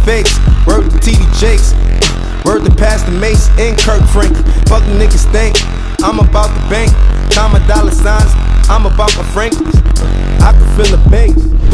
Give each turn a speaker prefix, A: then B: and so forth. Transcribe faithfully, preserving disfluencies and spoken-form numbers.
A: fakes. Word to T D Jakes. Word to Pastor Mace and Kirk Franklin. Fuck the niggas think I'm about the bank. Count my dollar signs, I'm about my Franklins. I can feel the bass.